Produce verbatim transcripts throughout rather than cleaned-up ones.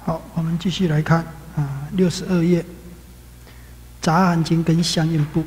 好，我们继续来看啊，六十二页，杂含经跟相应部。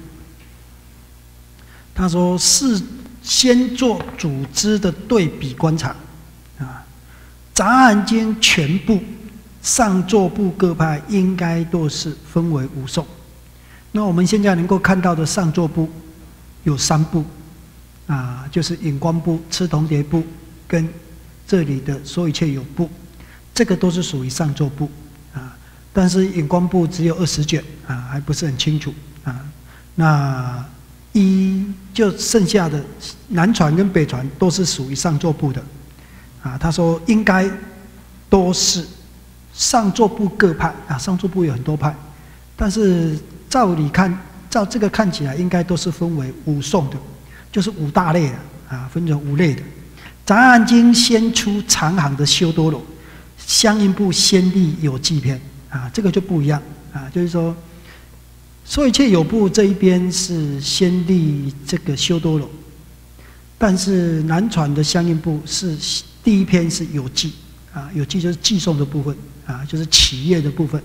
他说是先做组织的对比观察啊，杂含经全部上座部各派应该都是分为五颂。那我们现在能够看到的上座部有三部啊，就是引光部、螭同叠部跟这里的说一切有部。这个都是属于上座部啊，但是引光部只有二十卷啊，还不是很清楚啊。那一就剩下的南传跟北传都是属于上座部的啊。他说应该都是上座部各派啊，上座部有很多派，但是照理看，照这个看起来应该都是分为五颂的，就是五大类的啊，分成五类的。杂含经先出长行的修多罗。相应部先立有记篇啊，这个就不一样啊，就是说，说一切有部这一边是先立这个修多罗，但是南传的相应部是第一篇是有记啊，有记就是记诵的部分啊，就是企业的部分，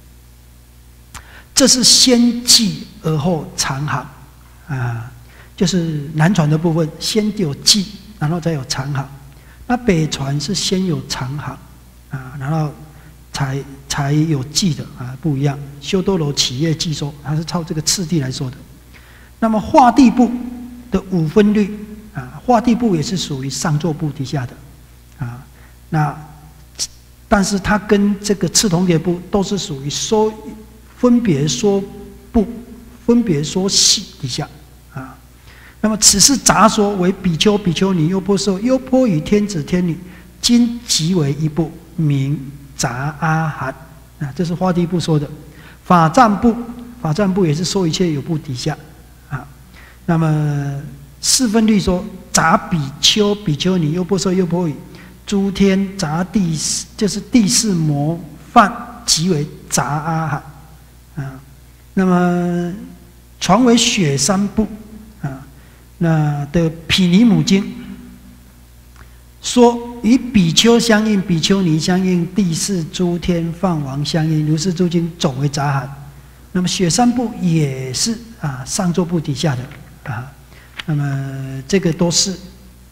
这是先记而后长行啊，就是南传的部分先有记，然后再有长行，那北传是先有长行。啊，然后才才有记的啊，不一样。修多罗企业记说，它是照这个次第来说的。那么化地部的五分律啊，化地部也是属于上座部底下的啊。那但是它跟这个螭同叠部都是属于说分别说部、分别说系底下啊。那么此是杂说为比丘、比丘尼、优婆塞、优婆夷、天子、天女，今即为一部。名杂阿含啊，这是化地部说的。法藏部，法藏部也是说一切有部底下啊。那么四分律说杂比丘、比丘尼、优婆塞、优婆夷、诸天杂地，就是第四模范，即为杂阿含啊。那么传为雪山部啊，那的毗尼母经。说与比丘相应，比丘尼相应，第四诸天梵王相应，如是诸经总为杂含。那么雪山部也是啊，上座部底下的啊。那么这个都是。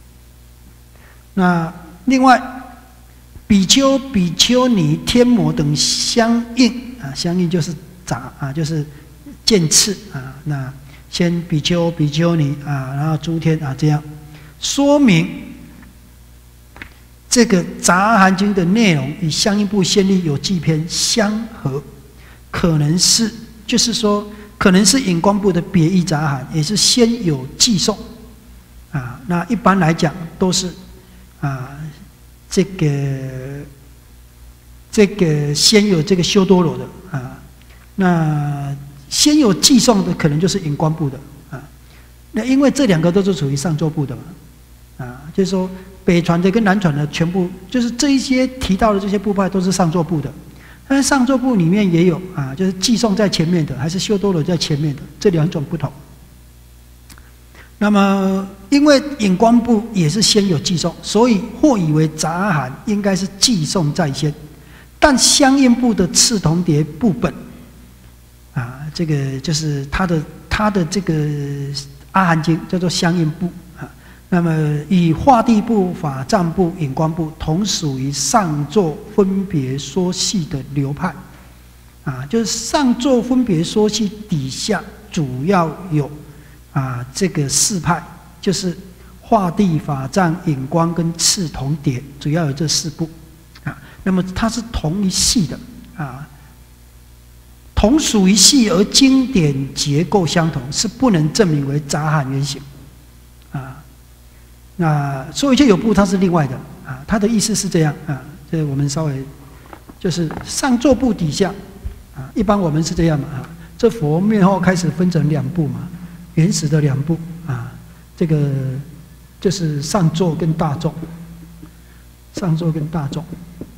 那另外，比丘、比丘尼、天魔等相应啊，相应就是杂啊，就是渐次啊。那先比丘、比丘尼啊，然后诸天啊，这样说明。这个杂含经的内容与相应部先立有记篇相合，可能是就是说，可能是引光部的别义杂含，也是先有记诵啊。那一般来讲都是啊，这个这个先有这个修多罗的啊，那先有记诵的可能就是引光部的啊。那因为这两个都是属于上座部的嘛，啊，就是说。北传的跟南传的全部就是这一些提到的这些部派都是上座部的，但是上座部里面也有啊，就是记诵在前面的，还是修多罗在前面的，这两种不同。那么因为引光部也是先有记诵，所以或以为杂含应该是记诵在先，但相应部的螭同叠部本啊，这个就是它的它的这个阿含经叫做相应部。那么，以化地部、法藏部、引光部同属于上座分别说系的流派，啊，就是上座分别说系底下主要有啊这个四派，就是化地、法藏、引光跟螭同叠，主要有这四部，啊，那么它是同一系的啊，同属一系而经典结构相同，是不能证明为杂含原型，啊。那说一切有部，它是另外的啊，它的意思是这样啊，这我们稍微就是上座部底下啊，一般我们是这样嘛啊，这佛灭后开始分成两部嘛，原始的两部啊，这个就是上座跟大众，上座跟大众。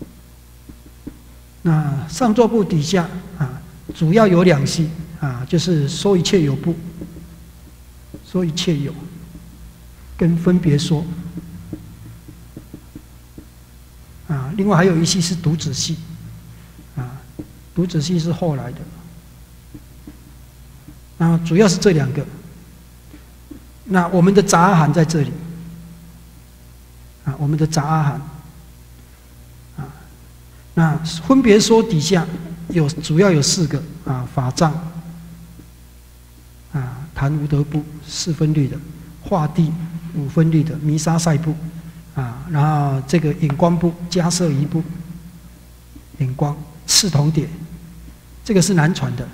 那上座部底下啊，主要有两系啊，就是说一切有部，说一切有。跟分别说啊，另外还有一系是独子系独子系是后来的。那主要是这两个。那我们的杂阿含在这里，啊，我们的杂阿含，啊，那分别说底下有主要有四个啊，法藏，啊，谈无德部四分律的，化地五分律的，弥沙塞部，啊，然后这个引光部、迦摄夷部，引光、赤铜碟，这个是南传的。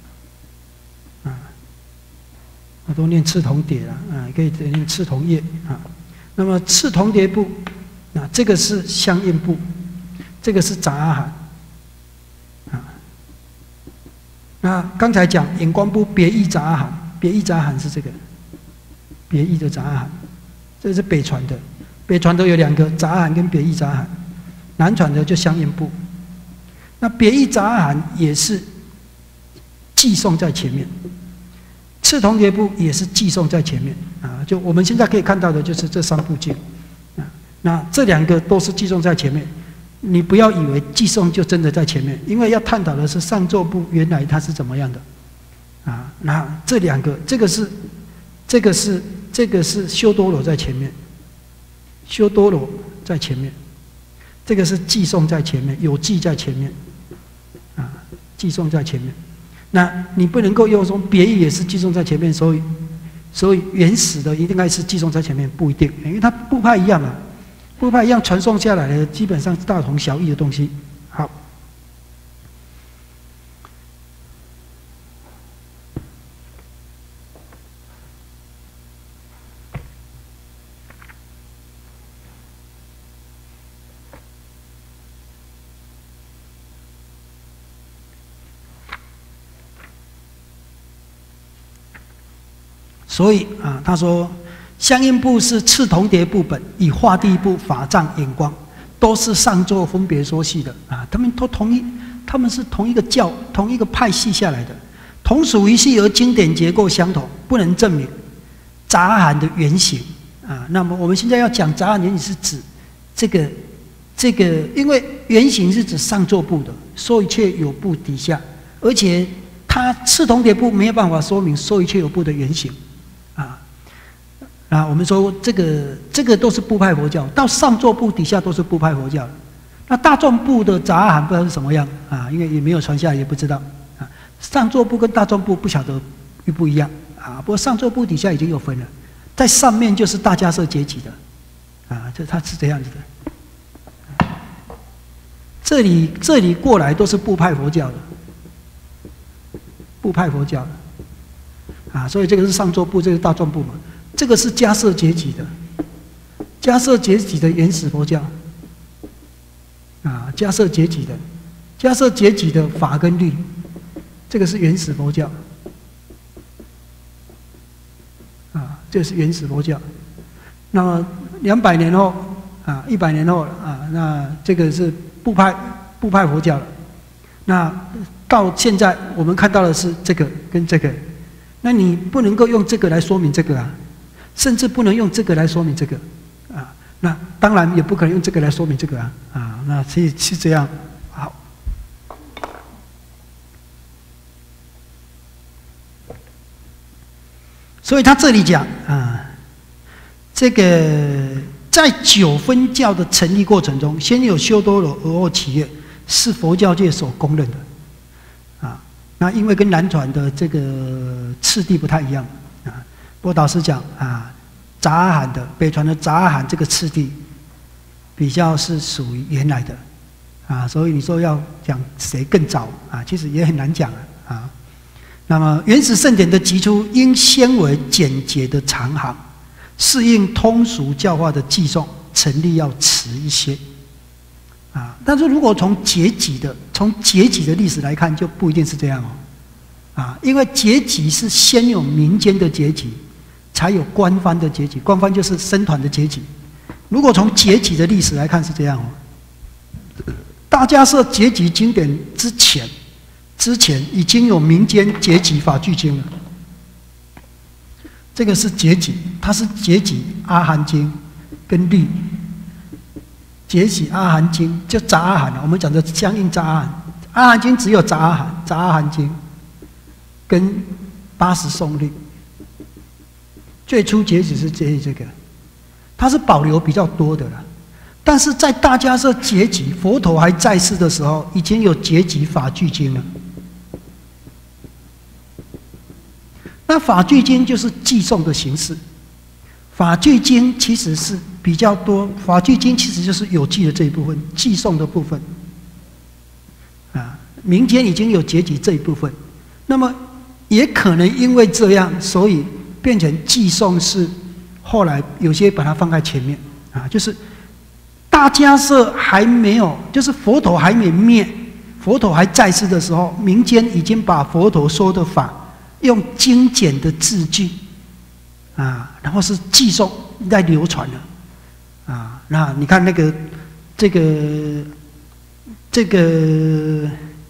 我都念赤铜碟了啊，可以念赤铜叶啊。那么赤铜碟部，啊，这个是相应部，这个是杂阿含啊。那刚才讲引光部别义杂阿含，别义杂阿含是这个别义的杂阿含，这是北传的，北传都有两个杂阿含跟别义杂阿含，南传的就相应部。那别义杂阿含也是寄送在前面。赤铜碟部也是寄送在前面啊，就我们现在可以看到的就是这三部经啊，那这两个都是寄送在前面。你不要以为寄送就真的在前面，因为要探讨的是上座部原来它是怎么样的啊。那这两个，这个是这个是这个是修多罗在前面，修多罗在前面，这个是寄送在前面，有寄在前面啊，寄送在前面。那你不能够用说别义也是寄送在前面，所以所以原始的一定该是寄送在前面，不一定，因为它部派一样嘛，部派一样传送下来的基本上是大同小异的东西。好，所以啊，他说相应部是赤铜碟部本，以化地部、法藏、引光，都是上座分别说系的啊。他们都同一，他们是同一个教、同一个派系下来的，同属一系而经典结构相同，不能证明杂阿含的原型啊。那么我们现在要讲杂阿含原型是指这个这个，因为原型是指上座部的，说一切有部底下，而且它赤铜碟部没有办法说明说一切有部的原型。啊，啊，我们说这个这个都是部派佛教，到上座部底下都是部派佛教。那大众部的杂阿含不知道是什么样啊，因为也没有传下来，也不知道啊。上座部跟大众部不晓得一不一样啊，不过上座部底下已经有分了，在上面就是大迦叶阶级的啊，这它是这样子的。这里这里过来都是部派佛教的，部派佛教的。啊，所以这个是上座部，这个是大众部嘛。这个是迦叶阶级的，迦叶阶级的原始佛教。啊，迦叶阶级的，迦叶阶级的法跟律，这个是原始佛教。啊，这是原始佛教。那么两百年后，啊，一百年后啊，那这个是部派部派佛教了。那到现在我们看到的是这个跟这个。那你不能够用这个来说明这个啊，甚至不能用这个来说明这个啊。那当然也不可能用这个来说明这个啊啊。那所以是这样。好，所以他这里讲啊，这个在九分教的成立过程中，先有修多罗，而后起业，是佛教界所公认的。那因为跟南传的这个次第不太一样啊，不过导师讲啊，杂阿含的北传的杂阿含这个次第比较是属于原来的啊，所以你说要讲谁更早啊，其实也很难讲啊。那么原始圣典的集出，应先为简洁的长行，适应通俗教化的寄送，成立要迟一些。啊，但是如果从结集的从结集的历史来看，就不一定是这样哦，啊，因为结集是先有民间的结集，才有官方的结集，官方就是僧团的结集。如果从结集的历史来看是这样哦，大迦叶结集经典之前，之前已经有民间结集法句经了，这个是结集，它是结集阿含经跟律。结集阿含经就杂阿含，我们讲的相应杂阿含， 阿含经只有杂阿含、杂阿含经跟八十颂律。最初结集是这这个，它是保留比较多的了。但是在大迦叶结集，佛陀还在世的时候，已经有结集法句经了。那法句经就是寄诵的形式。法句经其实是比较多，法句经其实就是有记的这一部分，寄诵的部分。啊，民间已经有结集这一部分，那么也可能因为这样，所以变成寄诵是后来有些把它放在前面啊，就是大迦叶还没有，就是佛陀还没灭，佛陀还在世的时候，民间已经把佛陀说的法用精简的字句啊，然后是寄诵在流传了啊。那你看那个这个这个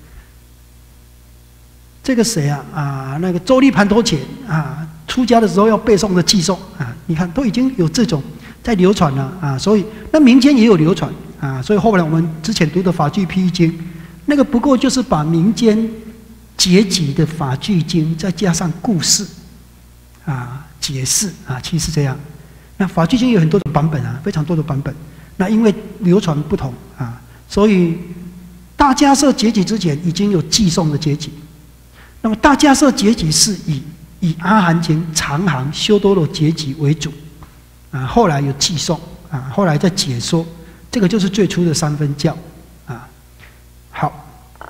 这个谁啊啊，那个周利盘陀伽啊，出家的时候要背诵的寄诵啊，你看都已经有这种在流传了啊，所以那民间也有流传啊，所以后来我们之前读的法句披经，那个不过就是把民间结集的法句经再加上故事啊解释啊，其实是这样。那法句经有很多的版本啊，非常多的版本。那因为流传不同啊，所以大迦叶结集之前已经有寄诵的结集。那么大迦叶结集是以以阿含经、长行、修多罗结集为主啊，后来有寄诵啊，后来再解说，这个就是最初的三分教啊。好，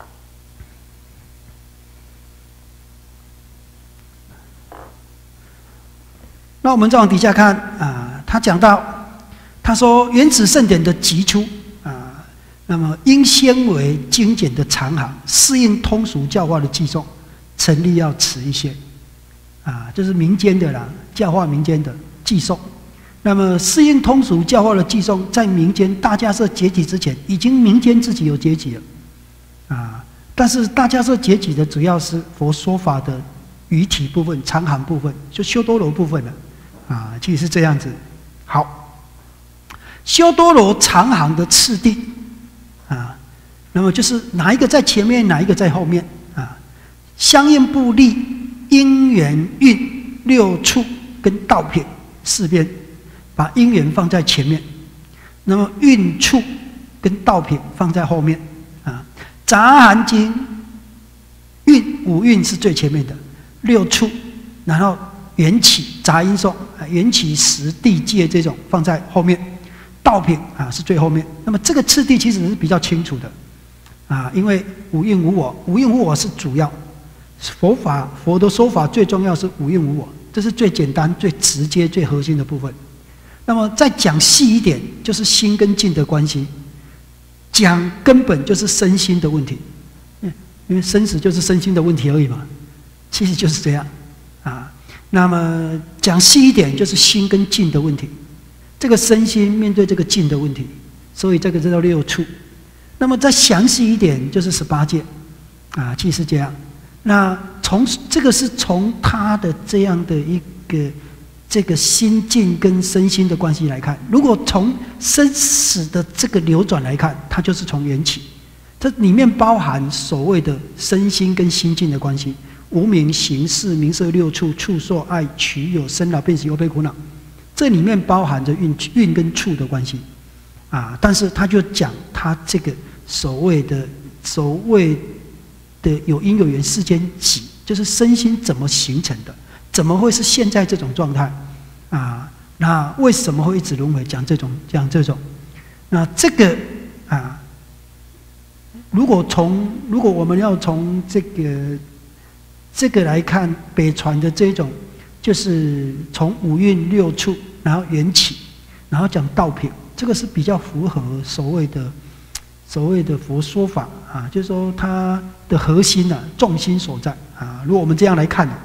那我们再往底下看啊，他讲到，他说原始圣典的集出啊，那么应先为精简的长行，适应通俗教化的寄诵。成立要迟一些，啊，这是民间的啦，教化民间的寄诵。那么适应通俗教化的寄诵，在民间大迦叶结集之前，已经民间自己有结集了，啊，但是大迦叶结集的主要是佛说法的语体部分、长行部分，就修多罗部分了，啊，其实是这样子。好，修多罗长行的次第，啊，那么就是哪一个在前面，哪一个在后面。相应部立因缘运六处跟道品四边，把因缘放在前面，那么运处跟道品放在后面啊。杂含经运五运是最前面的，六处，然后缘起杂音颂、缘起十地界这种放在后面，道品啊是最后面。那么这个次第其实是比较清楚的啊，因为无印无我，无印无我是主要。佛法佛的说法最重要是无印无我，这是最简单、最直接、最核心的部分。那么再讲细一点，就是心跟境的关系；讲根本就是身心的问题，因为生死就是身心的问题而已嘛，其实就是这样啊。那么讲细一点，就是心跟境的问题，这个身心面对这个境的问题，所以这个叫六处。那么再详细一点，就是十八界啊，其实是这样。那从这个是从他的这样的一个这个心境跟身心的关系来看，如果从生死的这个流转来看，它就是从缘起，这里面包含所谓的身心跟心境的关系，无明、行识、名色六处、处受爱取有、生老病死忧悲苦恼，这里面包含着运运跟处的关系啊。但是他就讲他这个所谓的所谓的有因有缘世间集，就是身心怎么形成的，怎么会是现在这种状态啊？那为什么会一直轮回？讲这种讲这种，那这个啊，如果从如果我们要从这个这个来看，北传的这种，就是从五蕴六处，然后缘起，然后讲道品，这个是比较符合所谓的。所谓的佛说法啊，就是说它的核心啊，重心所在啊。如果我们这样来看，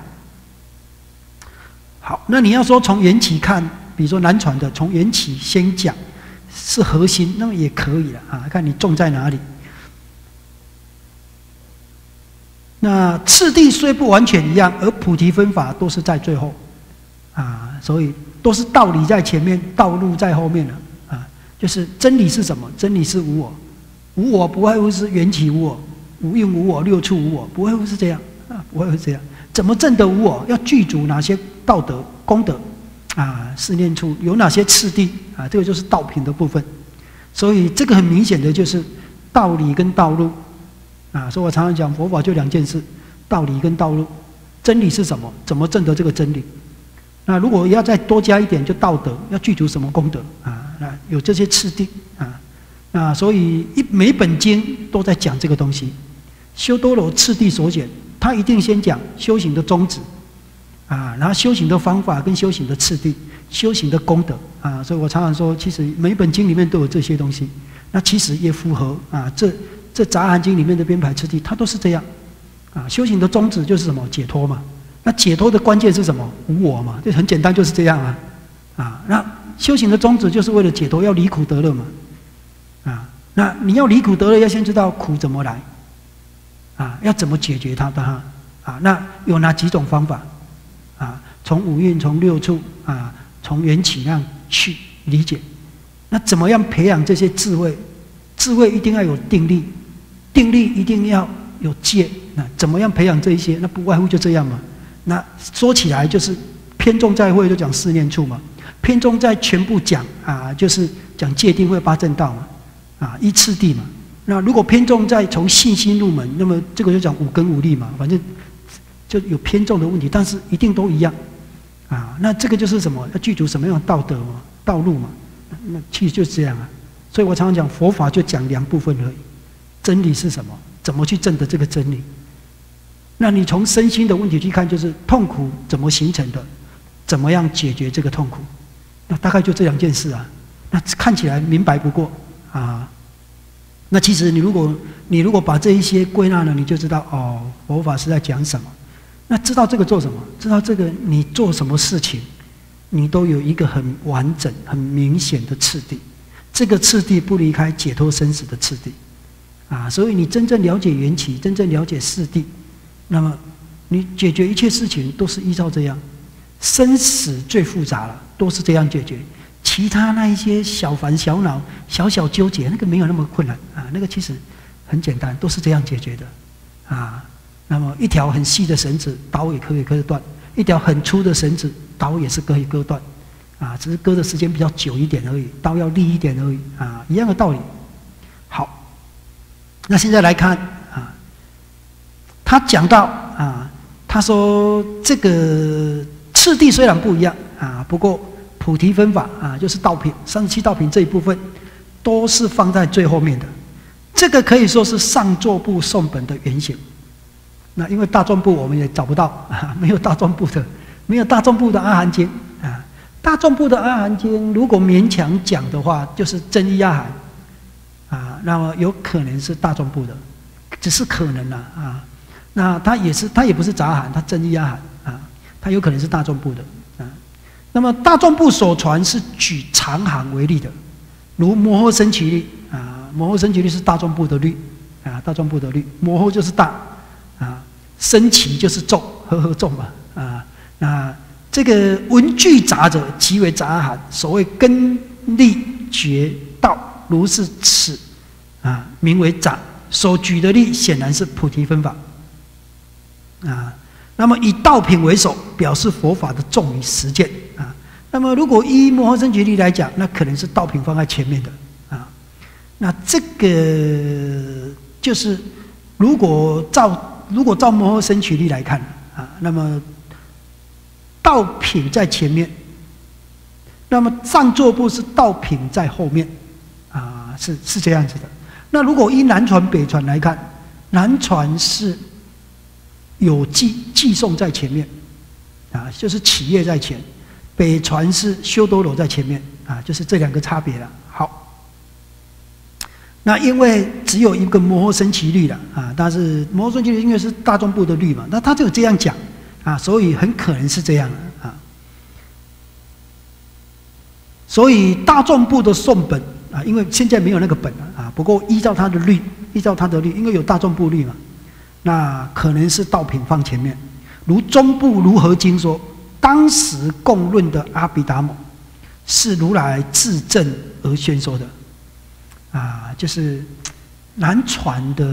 好，那你要说从缘起看，比如说南传的从缘起先讲是核心，那么也可以了啊，看你重在哪里。那次第虽不完全一样，而菩提分法都是在最后啊，所以都是道理在前面，道路在后面了啊。就是真理是什么？真理是无我。无我不外乎是缘起无我无因无我，六处无我，不会会是这样啊，不会会这样。怎么证得无我？要具足哪些道德功德啊？试念处有哪些次第啊？这个就是道品的部分。所以这个很明显的就是道理跟道路啊。所以我常常讲佛法就两件事：道理跟道路。真理是什么？怎么证得这个真理？那如果要再多加一点，就道德要具足什么功德啊？那有这些次第啊。那所以一每本经都在讲这个东西。修多罗次第所显，他一定先讲修行的宗旨啊，然后修行的方法跟修行的次第，修行的功德啊。所以我常常说，其实每本经里面都有这些东西。那其实也符合啊，这这杂含经里面的编排次第，它都是这样。啊，修行的宗旨就是什么？解脱嘛。那解脱的关键是什么？无我嘛，就很简单，就是这样啊。啊，那修行的宗旨就是为了解脱，要离苦得乐嘛。啊，那你要离苦得乐，要先知道苦怎么来，啊，要怎么解决它的哈。啊，那有哪几种方法？啊，从五蕴，从六处，啊，从缘起那样去理解。那怎么样培养这些智慧？智慧一定要有定力，定力一定要有戒。那怎么样培养这一些？那不外乎就这样嘛。那说起来就是偏重在会就讲四念处嘛，偏重在全部讲啊，就是讲戒定慧八正道嘛，啊依次第嘛。那如果偏重在从信心入门，那么这个就讲五根五力嘛，反正就有偏重的问题，但是一定都一样啊。那这个就是什么？要具足什么样的道德嘛、道路嘛？那其实就是这样啊。所以我常常讲佛法就讲两部分而已，真理是什么？怎么去证得这个真理？那你从身心的问题去看，就是痛苦怎么形成的，怎么样解决这个痛苦？那大概就这两件事啊。那看起来明白不过啊。那其实你如果你如果把这一些归纳了，你就知道哦，佛法是在讲什么。那知道这个做什么？知道这个你做什么事情，你都有一个很完整、很明显的次第。这个次第不离开解脱生死的次第啊。所以你真正了解缘起，真正了解四谛。那么，你解决一切事情都是依照这样，生死最复杂了，都是这样解决。其他那一些小烦小恼、小小纠结，那个没有那么困难啊，那个其实很简单，都是这样解决的啊。那么一条很细的绳子，刀也可以割断；一条很粗的绳子，刀也是可以割断啊，只是割的时间比较久一点而已，刀要利一点而已啊，一样的道理。好，那现在来看。他讲到啊，他说这个次第虽然不一样啊，不过菩提分法啊，就是道品三十七道品这一部分，都是放在最后面的。这个可以说是上座部颂本的原型。那因为大众部我们也找不到啊，没有大众部的，没有大众部的阿含经啊。大众部的阿含经如果勉强讲的话，就是真一阿含啊，那么有可能是大众部的，只是可能了啊。那它也是，它也不是杂含，它真一阿含啊，它有可能是大众部的啊。那么大众部所传是举长行为例的，如摩诃僧祇律啊，摩诃僧祇律是大众部的律啊，大众部的律，摩诃就是大啊，僧祇就是众，和合众嘛啊。那这个文具杂者，即为杂含。所谓根利觉道，如是此啊，名为杂。所举的例显然是菩提分法。啊，那么以道品为首，表示佛法的重于实践啊。那么如果依摩诃僧祇律来讲，那可能是道品放在前面的啊。那这个就是如果照如果照摩诃僧祇律来看啊，那么道品在前面，那么上座部是道品在后面啊，是是这样子的。那如果依南传北传来看，南传是有记记诵在前面，啊，就是企业在前；北传是修多罗在前面，啊，就是这两个差别了。好，那因为只有一个摩诃僧祇律了，啊，但是摩诃僧祇律因为是大众部的律嘛，那他就这样讲，啊，所以很可能是这样啊。所以大众部的诵本啊，因为现在没有那个本了啊，不过依照他的律，依照他的律，因为有大众部律嘛。那可能是道品放前面，如中部如何经说，当时共论的阿毗达摩是如来自证而宣说的，啊，就是南传的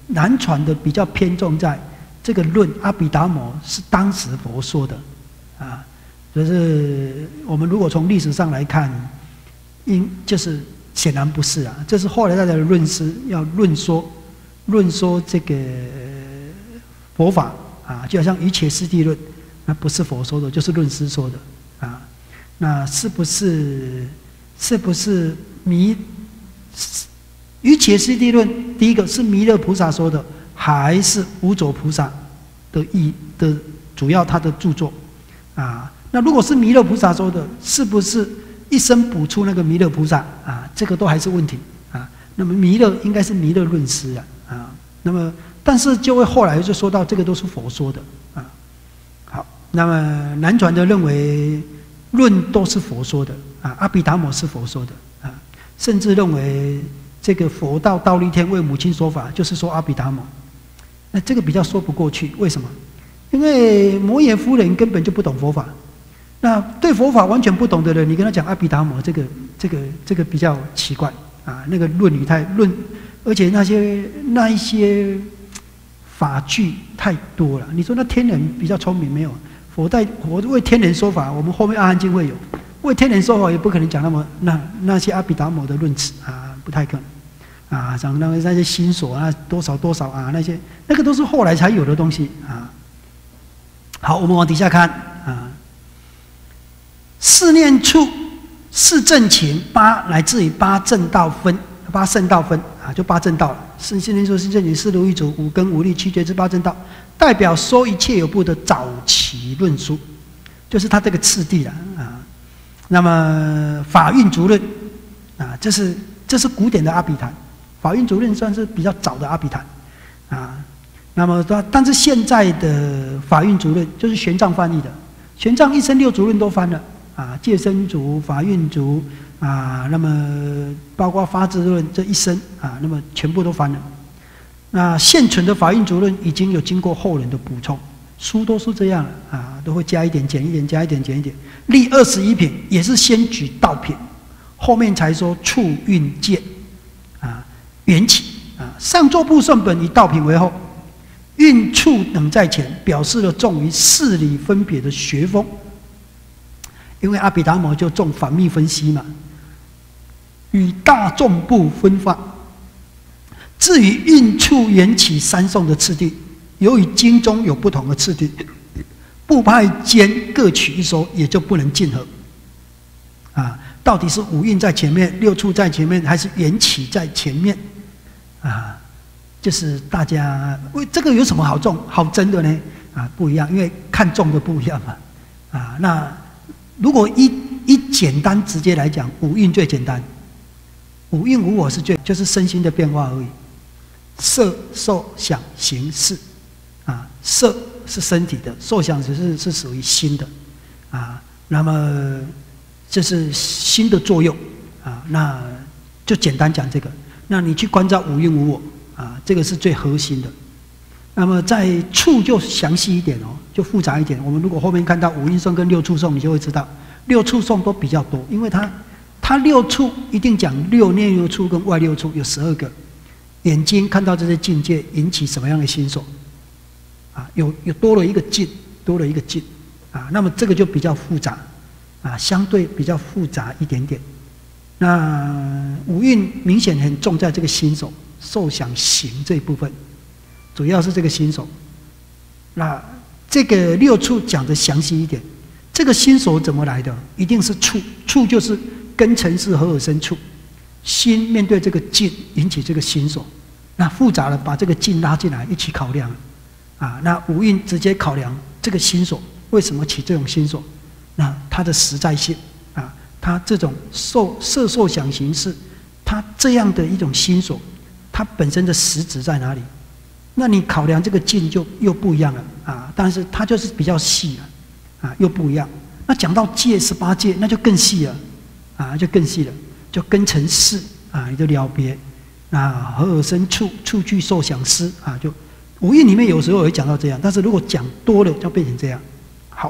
南传的比较偏重在这个论阿毗达摩是当时佛说的，啊，就是我们如果从历史上来看，应就是显然不是啊，这是后来大家的论师要论说论说这个佛法啊，就好像《瑜伽师地论》，那不是佛说的，就是论师说的啊，那是不是是不是弥？瑜伽师地论，第一个是弥勒菩萨说的，还是无著菩萨的意的主要他的著作啊？那如果是弥勒菩萨说的，是不是一生补出那个弥勒菩萨啊？这个都还是问题啊。那么弥勒应该是弥勒论师啊啊。那么但是就会后来就说到这个都是佛说的啊。好，那么南传的认为论都是佛说的啊，阿毗达摩是佛说的啊，甚至认为。这个佛道倒立天为母亲说法，就是说阿毗达摩，那这个比较说不过去。为什么？因为摩耶夫人根本就不懂佛法，那对佛法完全不懂的人，你跟他讲阿毗达摩，这个、这个、这个比较奇怪啊。那个论语太论，而且那些那一些法句太多了。你说那天人比较聪明没有？佛在佛为天人说法，我们后面阿含经会有为天人说法，也不可能讲那么那那些阿毗达摩的论词啊，不太可能。啊，像那那些心所啊，多少多少啊，那些那个都是后来才有的东西啊。好，我们往底下看啊。四念处四正情八来自于八正道分，八圣道分啊，就八正道了。四四念处四正情四如意足五根五力七觉之八正道，代表说一切有部的早期论书，就是它这个次第了啊。那么法运足论啊，这是这是古典的阿毗昙。法运足论算是比较早的阿毗昙，啊，那么但是现在的法运足论就是玄奘翻译的，玄奘一生六足论都翻了，啊，戒身足、法运足，啊，那么包括发智论这一生，啊，那么全部都翻了。那现存的法运足论已经有经过后人的补充，书都是这样了，啊，都会加一点、减一点、加一点、减一点。立二十一品也是先举道品，后面才说处运戒。啊，缘起啊，上座部圣本以道品为后，运处等在前，表示了重于事理分别的学风。因为阿毗达摩就重反密分析嘛，与大众部分化。至于运处缘起三颂的次第，由于经中有不同的次第，部派间各取一说，也就不能竞合。啊。到底是五蕴在前面，六处在前面，还是缘起在前面？啊，就是大家为这个有什么好重好争的呢？啊，不一样，因为看重的不一样嘛。啊，那如果一一简单直接来讲，五蕴最简单，五蕴无我是最就是身心的变化而已。色、受、想、行、识，啊，色是身体的，受想只是是属于心的，啊，那么。这是心的作用啊，那就简单讲这个。那你去关照五蕴无我啊，这个是最核心的。那么在处就详细一点哦，就复杂一点。我们如果后面看到五蕴颂跟六处颂，你就会知道，六处颂都比较多，因为它它六处一定讲六内六处跟外六处有十二个。眼睛看到这些境界引起什么样的心所啊？有有多了一个境，多了一个境啊，那么这个就比较复杂。啊，相对比较复杂一点点。那五蕴明显很重在这个心手、受想行这一部分，主要是这个心手。那这个六处讲的详细一点，这个心手怎么来的？一定是处，处就是根尘是合而生处，心面对这个境引起这个心手。那复杂了，把这个境拉进来一起考量。啊，那五蕴直接考量这个心手为什么起这种心手？那它的实在性啊，它这种受色受想行识，它这样的一种心所，它本身的实质在哪里？那你考量这个境就又不一样了啊！但是它就是比较细了啊，又不一样。那讲到戒十八戒，那就更细了啊，就更细了，就根尘识啊，你就了别啊，合而生处，处具受想思啊，就五蕴里面有时候会讲到这样，但是如果讲多了，就变成这样。好。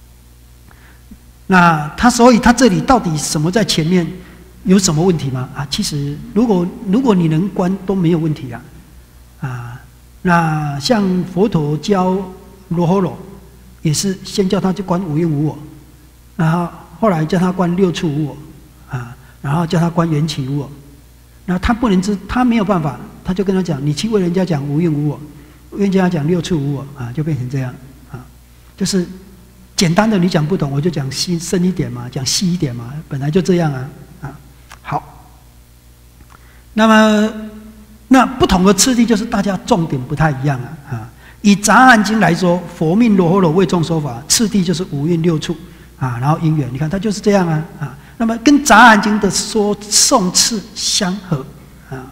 那他所以他这里到底什么在前面有什么问题吗？啊，其实如果如果你能观都没有问题啊，啊， 那像佛陀教罗睺罗，也是先叫他去观无因无我，然后后来叫他观六处无我，啊，然后叫他观缘起无我。那他不能知，他没有办法，他就跟他讲：你去为人家讲无因无我，人家讲六处无我啊，就变成这样啊，就是简单的你讲不懂，我就讲细深一点嘛，讲细一点嘛，本来就这样啊啊。好，那么那不同的次第就是大家重点不太一样啊啊。以《杂含经》来说，佛命罗睺罗为众说法，次第就是五蕴六处啊，然后因缘，你看它就是这样啊啊。那么跟《杂含经》的说颂次相合啊。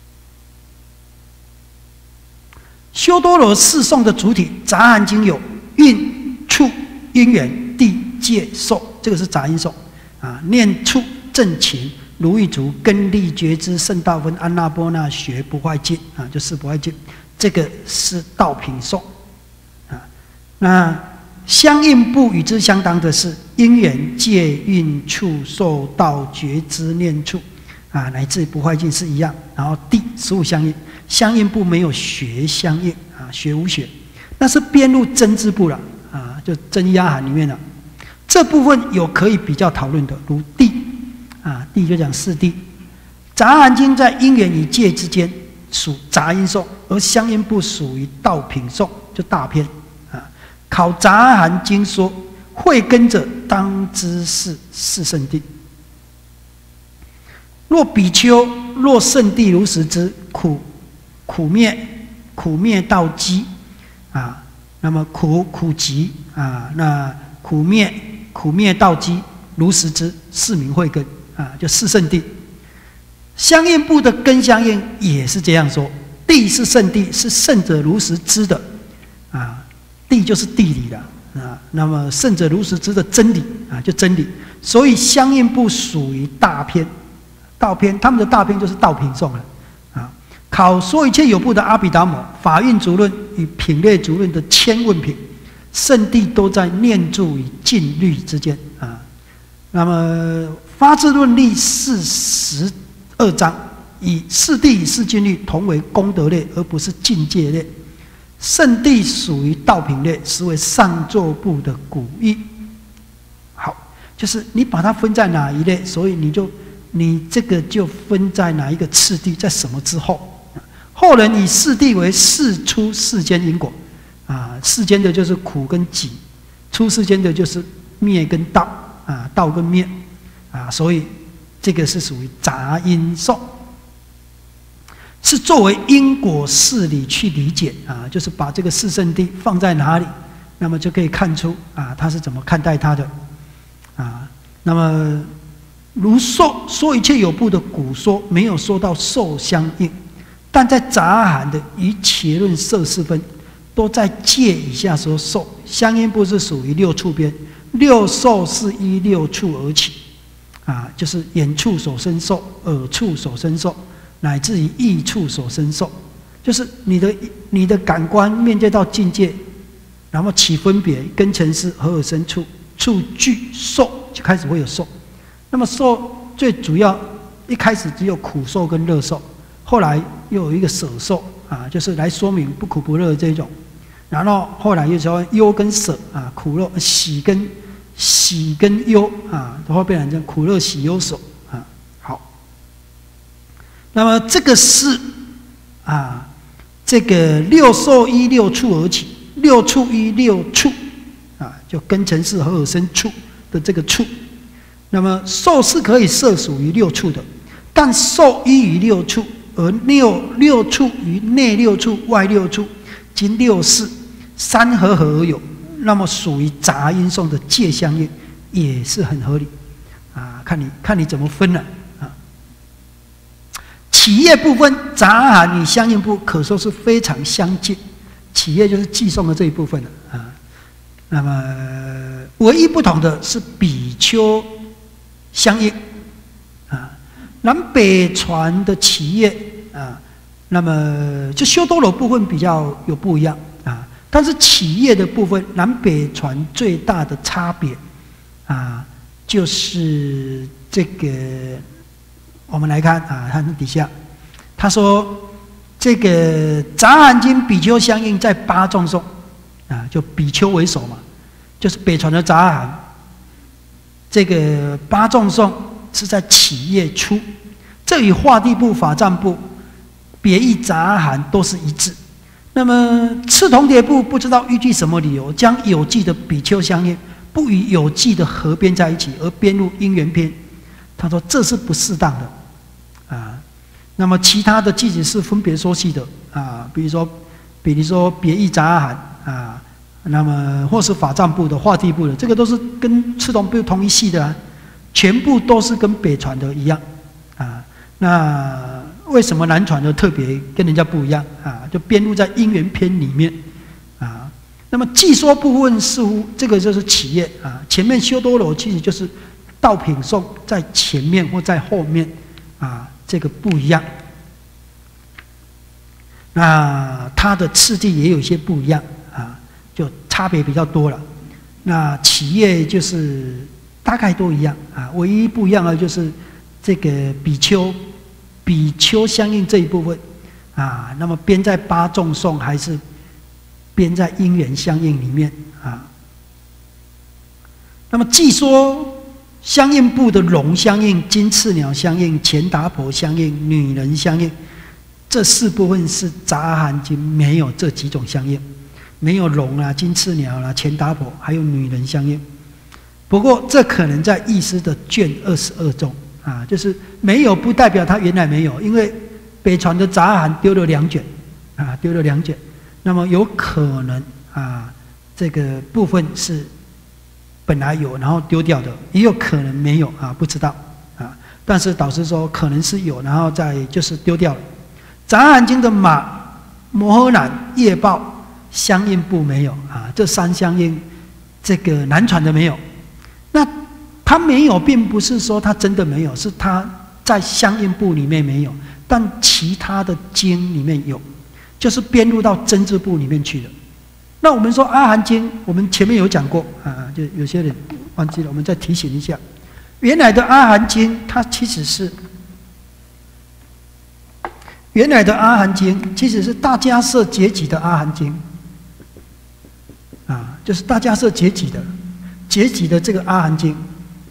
修多罗四颂的主体，《杂含经》有蕴、处、因缘、地、界、受，这个是杂音颂啊。念处、正勤、如意足、根利、觉知、圣道分、安那波那学、不坏境啊，就四不坏境，这个是道品颂啊。那相应部与之相当的是因缘、界、蕴、处、受、道、觉知、念处啊，乃至不坏境是一样。然后地十五相应，相应部没有学相应啊，学无学，那是编入真支部了啊，就真压含里面了。这部分有可以比较讨论的，如地啊，地就讲四地。杂含经在因缘与界之间属杂音颂，而相应部属于道品颂，就大篇啊。考杂含经说，慧根者当知是四圣谛。若比丘，若圣谛如实知，苦苦灭苦灭道机啊，那么苦苦集啊，那苦灭苦灭道机如实知，是名慧根啊，就四圣谛。相应部的根相应也是这样说，谛是圣谛，是圣者如实知的啊，谛就是地理了啊，那么圣者如实知的真理啊，就真理，所以相应部属于大篇，道篇，他们的大篇就是道品颂了啊。考说一切有部的阿毗达摩法运足论与品类足论的千问品，圣谛都在念住与禁律之间啊。那么发智论历四十二章，以四谛与四禁律同为功德类，而不是境界类。圣谛属于道品类，实为上座部的古义。好，就是你把它分在哪一类，所以你就你这个就分在哪一个次第，在什么之后。后人以四谛为世出世间因果啊，世间的就是苦跟集，出世间的就是灭跟道啊，道跟灭啊，所以这个是属于杂因颂，是作为因果事理去理解啊，就是把这个四圣谛放在哪里，那么就可以看出啊，他是怎么看待他的啊。那么如受说一切有部的古说没有说到受相应，但在杂含的与且论摄四分都在界以下说受相应部是属于六处边，六受是依六处而起啊，就是眼处所生受、耳处所生受，乃至于意处所生受，就是你的你的感官面对到境界，然后起分别，根尘是合而生处，处具受就开始会有受。那么受最主要一开始只有苦受跟乐受，后来又有一个舍受啊，就是来说明不苦不乐这种。然后后来又说忧跟舍啊，苦乐喜跟喜跟忧啊，都会变成这样苦乐喜忧舍啊。好，那么这个是啊，这个六受依六处而起，六处依六处啊，就根尘是合而生处的这个处。那么受是可以摄属于六处的，但受依于六处，而六六处于内六处、外六处，经六事三合合而有，那么属于杂音颂的界相应，也是很合理啊。看你看你怎么分了啊。起业部分，杂含与相应部可说是非常相近，起业就是寄送的这一部分了啊。那么唯一不同的是比丘相应啊，南北传的起业啊，那么就修多罗部分比较有不一样啊，但是起业的部分，南北传最大的差别啊，就是这个我们来看啊，看底下他说这个杂含经比丘相应在八众颂啊，就比丘为首嘛，就是北传的杂含。这个八众颂是在起业初，这与化地部、法藏部、别义杂含都是一致。那么次同碟部不知道依据什么理由，将有记的比丘相应不与有记的合编在一起，而编入因缘篇。他说这是不适当的啊。那么其他的句子是分别说系的啊，比如说，比如说别义杂含啊，那么或是法藏部的、化地部的，这个都是跟次同部同一系的啊，全部都是跟北传的一样啊。那为什么南传的特别跟人家不一样啊？就编入在因缘篇里面啊。那么记说部分似乎这个就是起业啊，前面修多罗其实就是道品颂在前面或在后面啊，这个不一样。那它的次第也有一些不一样啊，就差别比较多了。那起业就是大概都一样啊，唯一不一样的就是这个比丘。比丘相应这一部分啊，那么编在八众颂还是编在因缘相应里面啊？那么既说相应部的龙相应、金翅鸟相应、钱达婆相应、女人相应，这四部分是杂含经没有这几种相应，没有龙啊、金翅鸟啦、钱达婆，还有女人相应。不过这可能在义师的卷二十二中。啊，就是没有不代表它原来没有，因为北传的杂含丢了两卷，啊，丢了两卷，那么有可能啊，这个部分是本来有然后丢掉的，也有可能没有啊，不知道啊。但是导师说可能是有，然后再就是丢掉了。杂含经的马、摩诃男、业报相应部没有啊，这三相应，这个南传的没有，那。它没有，并不是说它真的没有，是它在相应部里面没有，但其他的经里面有，就是编入到真字部里面去了。那我们说阿含经，我们前面有讲过啊，就有些人忘记了，我们再提醒一下。原来的阿含经，它其实是原来的阿含经，其实是大迦叶结集的阿含经啊，就是大迦叶结集的结集的这个阿含经。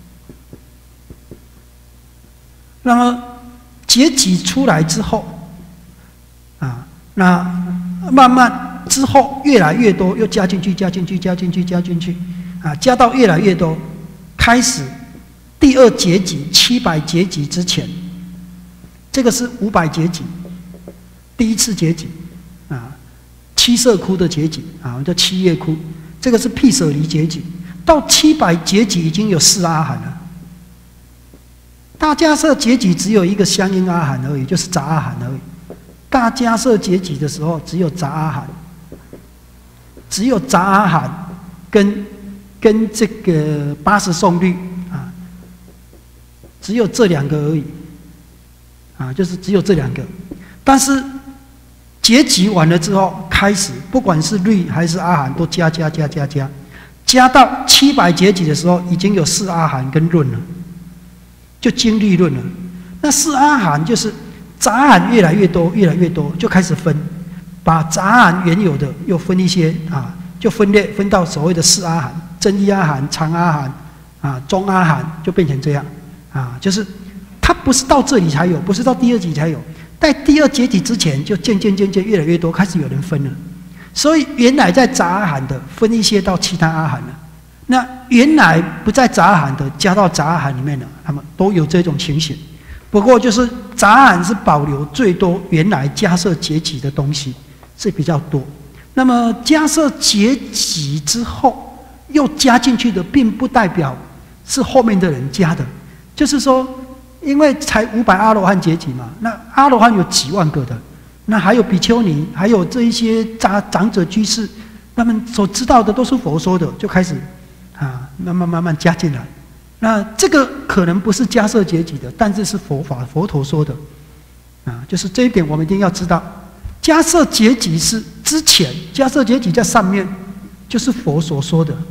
那么结集出来之后，啊，那慢慢之后越来越多，又加进去，加进去，加进去，加进去，啊，加到越来越多，开始第二结集七百结集之前，这个是五百结集，第一次结集，啊，七色窟的结集啊，叫七叶窟，这个是毗舍离结集，到七百结集已经有四阿含了。大迦叶结集只有一个相应阿含而已，就是杂阿含而已。大迦叶结集的时候只有杂阿含，只有杂阿含跟跟这个八十颂律啊，只有这两个而已，啊，就是只有这两个。但是结集完了之后，开始不管是律还是阿含都加加加加加，加到七百结集的时候，已经有四阿含跟论了。就经律论了，那四阿含就是杂含越来越多，越来越多，就开始分，把杂含原有的又分一些啊，就分类分到所谓的四阿含：真一阿含、长阿含啊、中阿含，就变成这样啊，就是它不是到这里才有，不是到第二集才有，在第二结集之前就渐渐渐渐越来越多，开始有人分了，所以原来在杂阿含的分一些到其他阿含了。那原来不在杂含的加到杂含里面了，他们都有这种情形。不过就是杂含是保留最多原来迦叶结集的东西是比较多。那么迦叶结集之后又加进去的，并不代表是后面的人加的，就是说，因为才五百阿罗汉结集嘛，那阿罗汉有几万个的，那还有比丘尼，还有这一些长长者居士，他们所知道的都是佛说的，就开始。啊，慢慢慢慢加进来，那这个可能不是迦叶结集的，但是是佛法佛陀说的，啊，就是这一点我们一定要知道。迦叶结集是之前，迦叶结集在上面，就是佛所说的，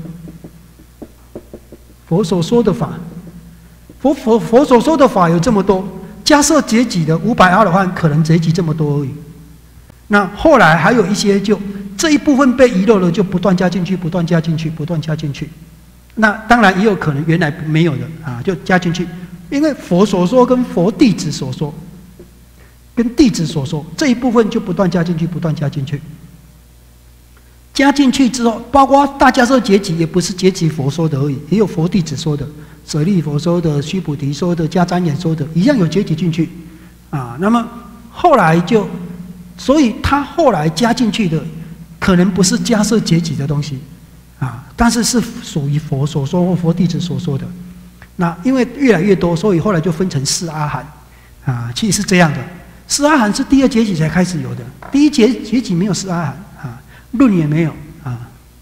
佛所说的法，佛佛佛所说的法有这么多，迦叶结集的五百阿罗汉可能结集这么多而已， 那后来还有一些就这一部分被遗漏了，就不断加进去，不断加进去，不断加进去。那当然也有可能原来没有的啊，就加进去，因为佛所说跟佛弟子所说，跟弟子所说这一部分就不断加进去，不断加进去。加进去之后，包括大迦叶结集，也不是结集佛说的而已，也有佛弟子说的、舍利佛说的、须菩提说的、迦旃延说的，一样有结集进去啊。那么后来就，所以他后来加进去的，可能不是迦叶结集的东西啊，但是是属于佛所说或佛弟子所说的。那因为越来越多，所以后来就分成四阿含啊，其实是这样的。四阿含是第二结集才开始有的，第一结结集没有四阿含啊。论也没有啊，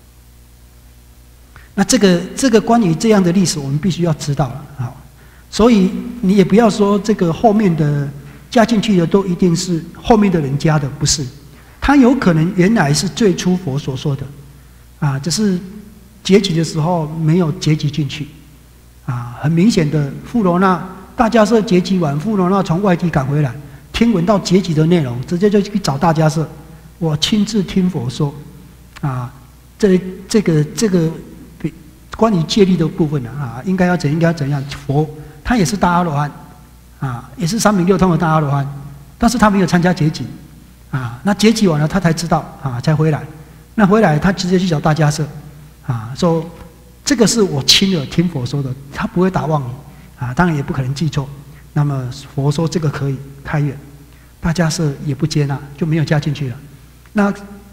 那这个这个关于这样的历史，我们必须要知道了啊。所以你也不要说这个后面的加进去的都一定是后面的人加的，不是，它有可能原来是最初佛所说的啊，只是结集的时候没有结集进去啊。很明显的，富罗那大迦叶结集完，富罗那从外地赶回来，听闻到结集的内容，直接就去找大迦叶。我亲自听佛说，啊，这这个这个关于戒律的部分呢，啊，应该要怎应该要怎样？佛他也是大阿罗汉，啊，也是三明六通的大阿罗汉，但是他没有参加结集，啊，那结集完了他才知道，啊，才回来。那回来他直接去找大迦叶，啊，说这个是我亲耳听佛说的，他不会打妄语，啊，当然也不可能记错。那么佛说这个可以开源，大迦叶也不接纳，就没有加进去了。那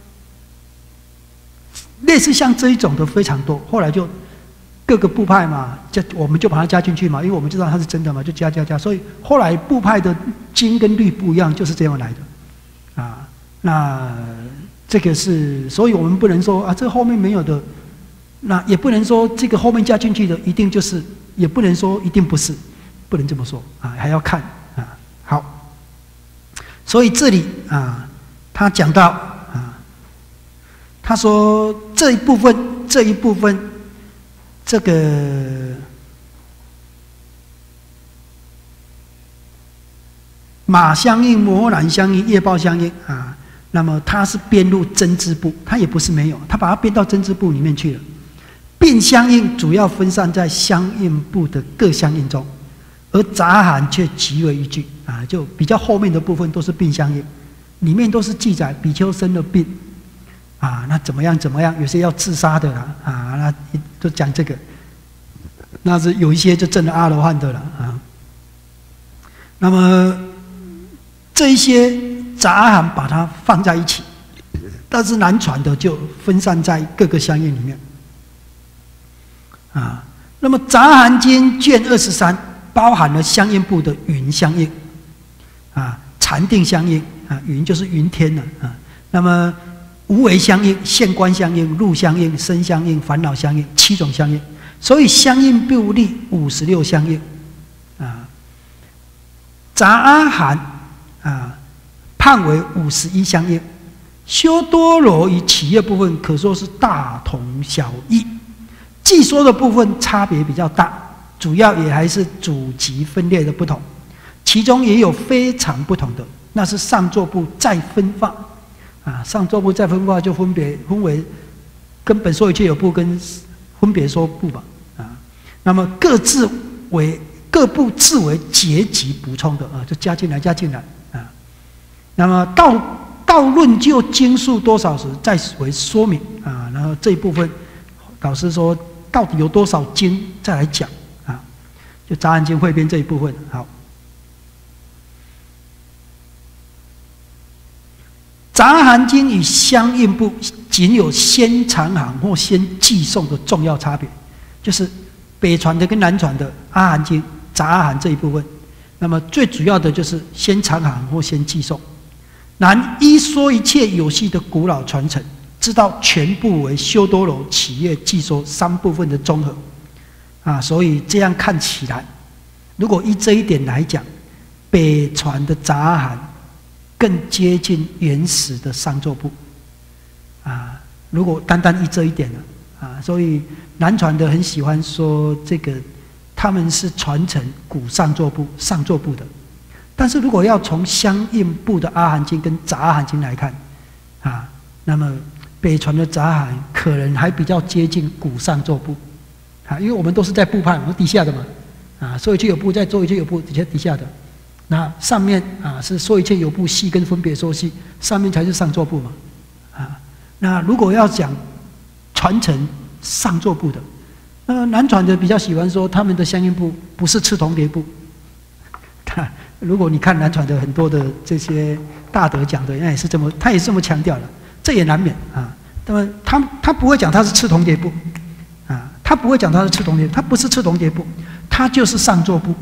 类似像这一种的非常多，后来就各个部派嘛，就我们就把它加进去嘛，因为我们知道它是真的嘛，就加加加。所以后来部派的经跟律不一样，就是这样来的啊。那这个是，所以我们不能说啊，这后面没有的，那也不能说这个后面加进去的一定就是，也不能说一定不是，不能这么说啊，还要看啊。好，所以这里啊，他讲到。他说这一部分，这一部分，这个马相应、摩难相应、业报相应啊，那么它是编入真支部，它也不是没有，他把它编到真支部里面去了。并相应主要分散在相应部的各相应中，而杂含却极为一句啊，就比较后面的部分都是并相应，里面都是记载比丘生的病。啊，那怎么样？怎么样？有些要自杀的啦，啊，那都讲这个。那是有一些就证了阿罗汉的了啊。那么这一些杂含把它放在一起，但是难传的就分散在各个相应里面。啊，那么《杂含经》卷二十三包含了相应部的云相应，啊，禅定相应啊，云就是云天了啊。那么无为相应、现观相应、入相应、身相应、烦恼相应，七种相应，所以相应部立五十六相应，啊，杂阿含啊判为五十一相应，修多罗与企业部分可说是大同小异，记说的部分差别比较大，主要也还是主级分裂的不同，其中也有非常不同的，那是上座部再分化。啊，上座部再分化就分别分为根本说一切有部跟分别说部吧，啊，那么各自为各部自为结集补充的啊，就加进来加进来啊，那么到到论就经数多少时再为说明啊，然后这一部分老师说到底有多少经再来讲啊，就杂含经汇编这一部分好。杂含经与相应部仅有先藏含或先寄送的重要差别，就是北传的跟南传的阿含经、杂阿含这一部分。那么最主要的就是先藏含或先寄送。南一说一切有系的古老传承，知道全部为修多罗、企业、寄说三部分的综合啊，所以这样看起来，如果依这一点来讲，北传的杂阿含更接近原始的上座部，啊，如果单单依这一点呢，啊，所以南传的很喜欢说这个，他们是传承古上座部、上座部的，但是如果要从相应部的阿含经跟杂阿含经来看， 啊，那么北传的杂含可能还比较接近古上座部，啊，因为我们都是在部派，我们底下的嘛，啊，说一切有部，再说一切有部，底下底下的，那上面啊是说一切有部系跟分别说系，上面才是上座部嘛，啊，那如果要讲传承上座部的，那么南传的比较喜欢说他们的相应部不是次同叠部，如果你看南传的很多的这些大德讲的，那也是这么，他也是这么强调的，这也难免啊。那么他他不会讲他是次同叠部，啊，他不会讲他是次同叠，他不是次同叠部，他就是上座部，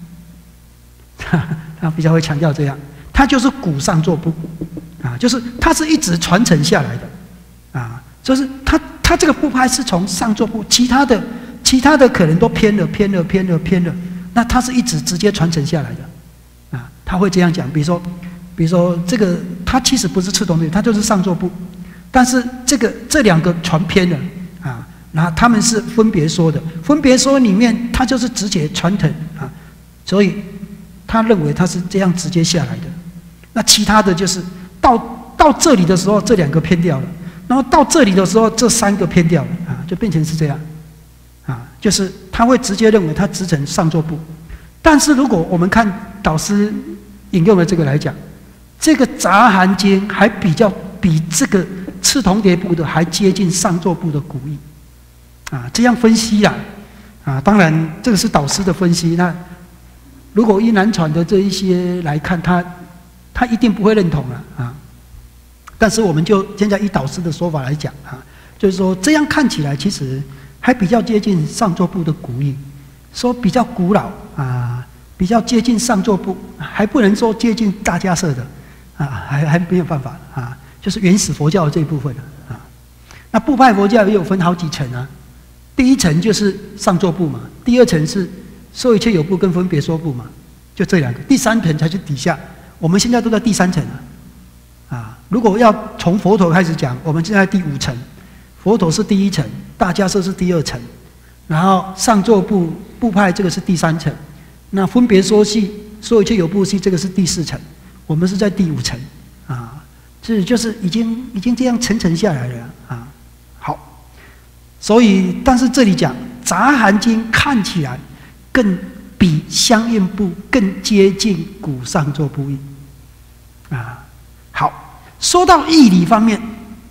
他比较会强调这样，他就是古上座部，啊，就是他是一直传承下来的，啊，就是他他这个部派是从上座部，其他的其他的可能都偏了偏了偏了偏了，那他是一直直接传承下来的。啊，他会这样讲，比如说，比如说这个，他其实不是次同叠，他就是上座部，但是这个这两个传偏了啊，然后他们是分别说的，分别说里面他就是直接传承啊，所以他认为他是这样直接下来的。那其他的就是到到这里的时候，这两个偏掉了，然后到这里的时候，这三个偏掉了啊，就变成是这样啊，就是他会直接认为他直承上座部。但是如果我们看导师引用的这个来讲，这个杂含经还比较比这个次同叠部的还接近上座部的古义，啊，这样分析啦，啊，当然这个是导师的分析。那如果依南传的这一些来看，他他一定不会认同了啊。但是我们就现在依导师的说法来讲啊，就是说这样看起来其实还比较接近上座部的古义。说比较古老啊，比较接近上座部，还不能说接近大迦叶的啊，还还没有办法啊，就是原始佛教的这一部分啊。那部派佛教也有分好几层啊，第一层就是上座部嘛，第二层是说一切有部跟分别说部嘛，就这两个，第三层才是底下。我们现在都在第三层啊，啊，如果要从佛陀开始讲，我们现在第五层，佛陀是第一层，大迦叶是第二层。然后上座部部派这个是第三层，那分别说系说一切有部系这个是第四层，我们是在第五层啊，这就是已经已经这样层层下来了啊。好，所以但是这里讲杂含经看起来更比相应部更接近古上座部义啊。好，说到义理方面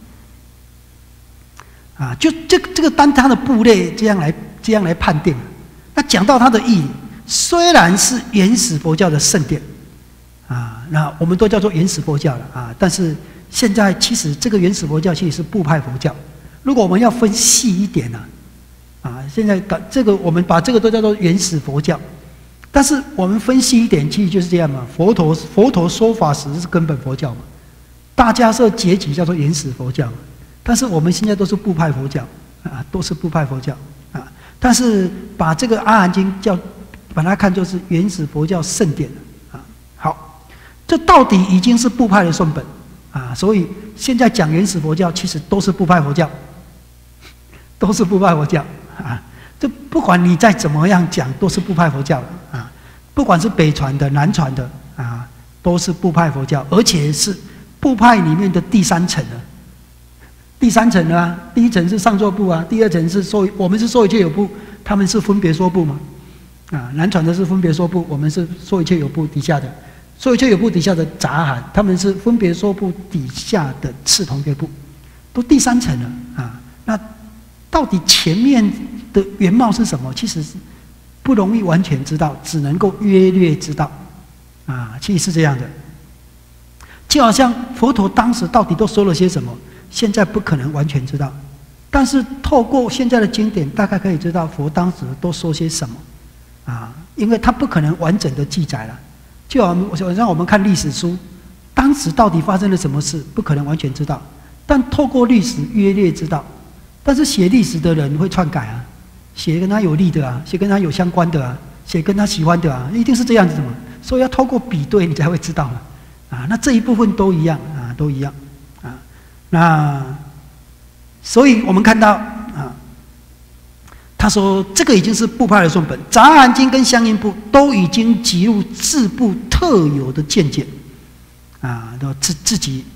啊，就这个这个单它的部类这样来。这样来判定，那讲到它的义理，虽然是原始佛教的圣典，啊，那我们都叫做原始佛教了啊，但是现在其实这个原始佛教其实是部派佛教。如果我们要分细一点呢，啊，现在这个我们把这个都叫做原始佛教，但是我们分析一点，其实就是这样嘛。佛陀佛陀说法时是根本佛教嘛，大迦叶结集叫做原始佛教嘛，但是我们现在都是部派佛教啊，都是部派佛教。但是把这个《阿含经》叫把它看作是原始佛教圣典啊。好，这到底已经是部派的son本啊，所以现在讲原始佛教其实都是部派佛教，都是部派佛教啊。这不管你再怎么样讲，都是部派佛教啊。不管是北传的、南传的啊，都是部派佛教，而且是部派里面的第三层了。第三层啊，第一层是上座部啊，第二层是说我们是说一切有部，他们是分别说部嘛，啊，南传的是分别说部，我们是说一切有部底下的，说一切有部底下的杂含，他们是分别说部底下的次同叠部，都第三层了啊。那到底前面的原貌是什么？其实是不容易完全知道，只能够约略知道啊，其实是这样的。就好像佛陀当时到底都说了些什么？现在不可能完全知道，但是透过现在的经典，大概可以知道佛当时都说些什么啊，因为他不可能完整的记载了。就好像让我们看历史书，当时到底发生了什么事，不可能完全知道，但透过历史约略知道。但是写历史的人会篡改啊，写跟他有利的啊，写跟他有相关的啊，写跟他喜欢的啊，一定是这样子的嘛。所以要透过比对，你才会知道嘛。啊，那这一部分都一样啊，都一样。那，所以我们看到啊，他说这个已经是部派的son本，杂含经跟相应部都已经集入自部特有的见解，啊，都自自己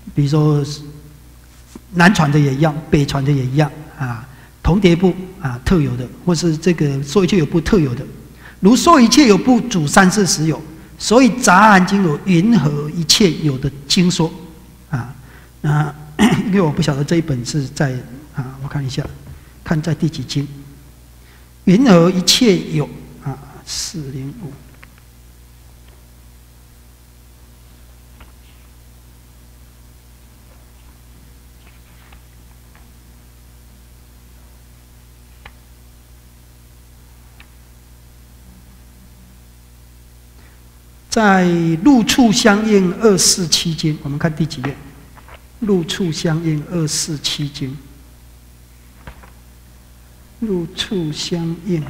比如说南传的也一样，北传的也一样啊。同叠部啊特有的，或是这个说一切有部特有的，如说一切有部主三世实有，所以杂含经有云何一切有的经说啊。那因为我不晓得这一本是在啊，我看一下，看在第几经。云何一切有啊，四零五。在入处相应二四七经，我们看第几页？入处相应二四七经，入处相应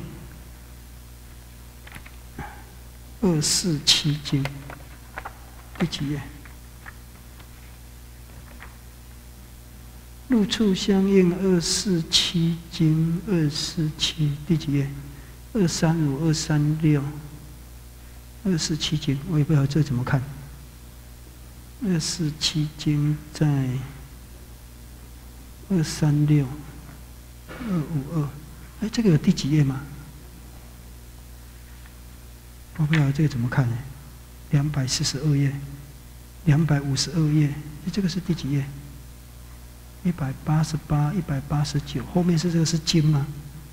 二四七经，第几页？入处相应二四七经，二四七第几页？二三五、二三六。二四七经，我也不知道这怎么看。二四七经在二三六、二五二，哎，这个有第几页吗？我不知道这个怎么看呢？两百四十二页，两百五十二页，这个是第几页？一百八十八、一百八十九，后面是这个是经吗？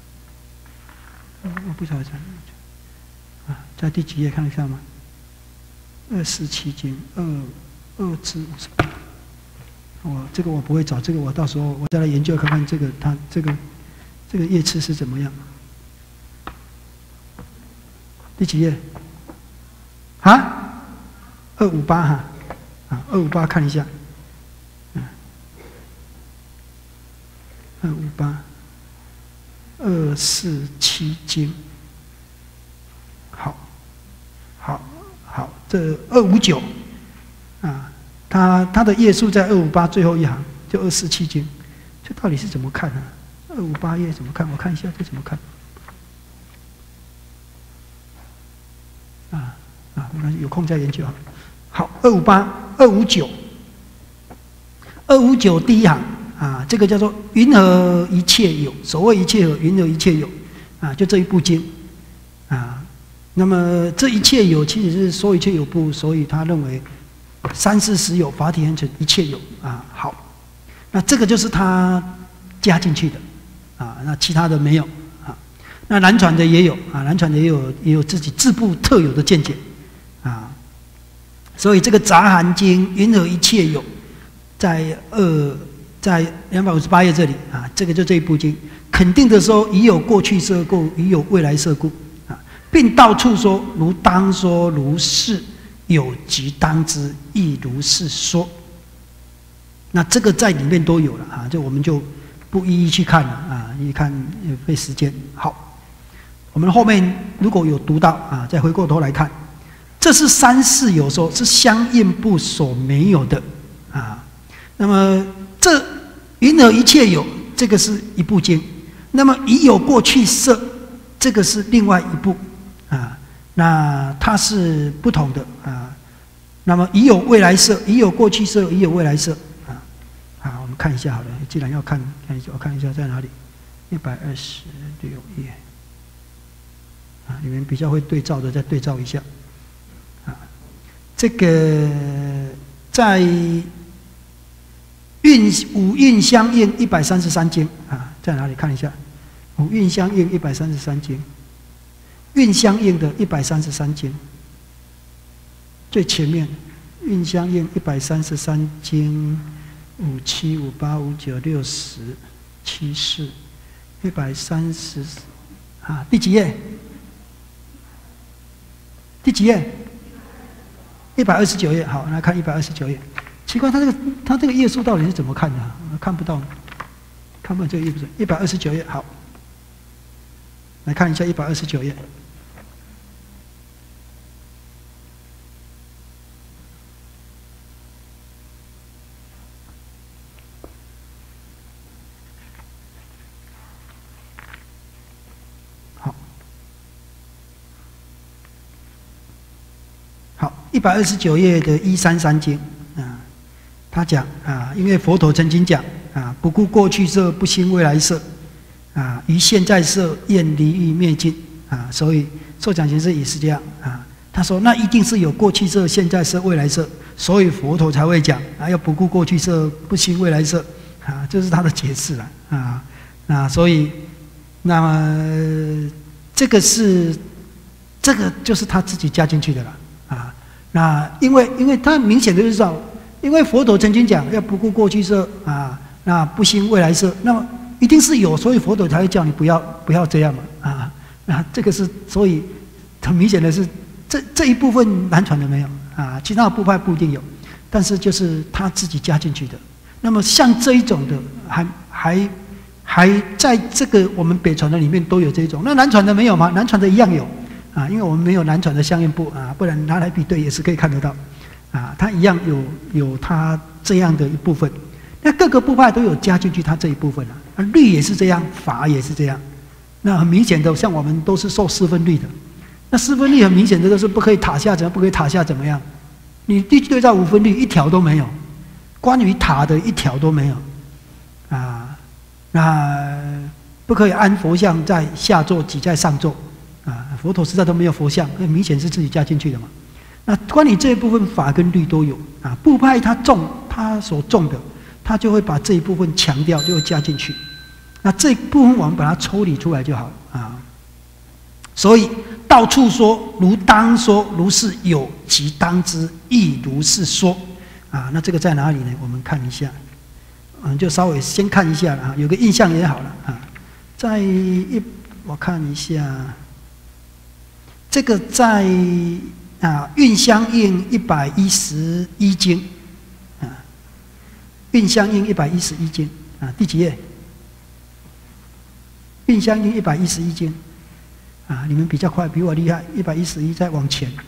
我不晓得。啊，在第几页看一下吗？二四七经，二二至五十八。我这个我不会找，这个我到时候我再来研究看看这个它这个这个页次是怎么样。第几页？啊？二五八哈，啊，二五八看一下。嗯，二五八，二四七经。好，好，好，这二五九，啊，它它的页数在二五八最后一行，就二四七经，这到底是怎么看呢？二五八页怎么看？我看一下这怎么看。啊啊，没关系，有空再研究啊。好，二五八、二五九、二五九第一行啊，这个叫做云何一切有，所谓一切有，云何一切有啊，就这一部经啊。那么这一切有其实是说一切有部，所以他认为三世实有，法体现成，一切有啊。好，那这个就是他加进去的啊，那其他的没有啊。那南传的也有啊，南传的也有也有自己自部特有的见解啊。所以这个杂含经云何一切有，在二在两百五十八页这里啊，这个就这一部经肯定的说，已有过去色故，已有未来色故。并到处说，如当说，如是有即当知，亦如是说。那这个在里面都有了啊，这我们就不一一去看了啊，一看也费时间。好，我们后面如果有读到啊，再回过头来看，这是三世有说，是相应部所没有的啊。那么这云何一切有，这个是一部经；那么已有过去色，这个是另外一部。啊，那它是不同的啊。那么已有未来色，已有过去色，已有未来色啊。好，我们看一下好了。既然要看，看一下，我看一下在哪里，一百二十六页啊。你们比较会对照的，再对照一下啊。这个在运五运相应一百三十三经啊，在哪里看一下？五运相应一百三十三经。运相应的一百三十三经，最前面，运相应一百三十三经，五七、五八、五九、六十、七四，一百三十，啊，第几页？第几页？一百二十九页。好，来看一百二十九页。奇怪，他这个他这个页数到底是怎么看的、啊？我看不到，看不到这个页数。一百二十九页，好，来看一下一百二十九页。一百二十九页的一三三经啊， 他讲啊，因为佛陀曾经讲啊，不顾过去色，不兴未来色，啊，于现在色厌离欲灭尽啊，所以受讲行识也是这样啊。他说那一定是有过去色、现在色、未来色，所以佛陀才会讲啊，要不顾过去色，不兴未来色啊，这是他的解释了啊。那所以，那么这个是这个就是他自己加进去的了啊。那因为因为他明显的就是说，因为佛陀曾经讲要不顾过去色啊，那不兴未来色，那么一定是有，所以佛陀才会叫你不要不要这样嘛啊。那这个是所以很明显的是。这这一部分南传的没有啊，其他的部派不一定有，但是就是他自己加进去的。那么像这一种的，还还还在这个我们北传的里面都有这种，那南传的没有吗？南传的一样有啊，因为我们没有南传的相应部啊，不然拿来比对也是可以看得到啊，它一样有有它这样的一部分。那各个部派都有加进去它这一部分啊，律也是这样，法也是这样。那很明显的，像我们都是受四分律的。那四分律很明显的都是不可以塔下怎么不可以塔下怎么样？你地对照五分律一条都没有，关于塔的一条都没有啊。那不可以安佛像在下座，挤在上座啊。佛陀实在都没有佛像，很明显是自己加进去的嘛。那关于这一部分法跟律都有啊。部派他重他所重的，他就会把这一部分强调，就会加进去。那这一部分我们把它抽离出来就好啊。所以到处说如当说，如是有即当知，亦如是说啊。那这个在哪里呢？我们看一下，嗯，就稍微先看一下啊，有个印象也好了啊。在一我看一下，这个在啊运相应一百一十一经啊，运相应一百一十一经啊，第几页？运相应一百一十一经。啊，你们比较快，比我厉害，一百一十一再往前，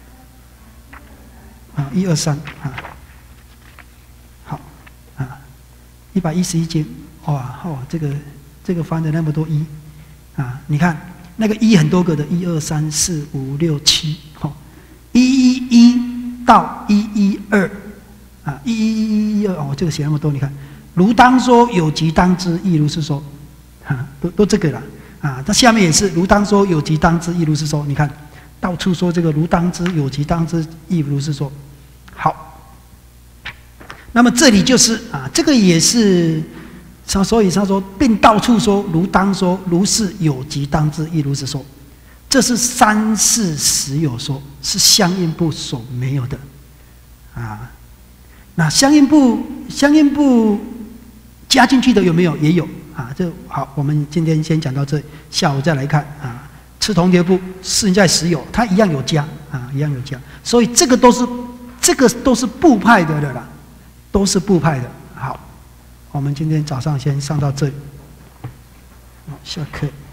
啊，一二三啊，好啊，一百一十一经，哇哦，这个这个翻的那么多一啊，你看那个一很多个的，一二三四五六七，哦，一一一到一一二啊，一一一一二哦，这个写那么多，你看，如当说有即当知，亦如是说，啊，都都这个了。啊，它下面也是如当说有即当知，亦如是说。你看，到处说这个如当知有即当知，亦如是说。好，那么这里就是啊，这个也是，所以他说并到处说如当说，如是有即当知，亦如是说。这是三世实有说，是相应部所没有的啊。那相应部相应部加进去的有没有？也有。啊，这好，我们今天先讲到这，下午再来看啊。次同叠部现在实有，它一样有加啊，一样有加，所以这个都是这个都是部派的了啦，都是部派的。好，我们今天早上先上到这里，好，下课。